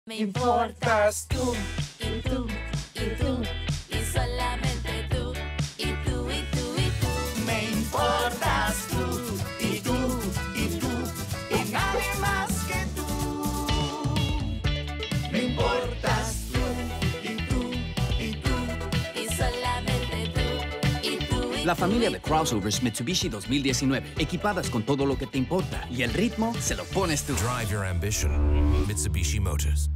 Me importas tú, y tú, y tú, y solamente tú, y tú, y tú, y tú. Me importas tú, y tú, y tú, y nadie más que tú. Me importas tú, y tú, y tú, Y solamente tú, y tú, y La tú, familia y de tú. crossovers Mitsubishi 2019, equipadas con todo lo que te importa, y el ritmo se lo pones tú. Drive your ambition. Mitsubishi Motors.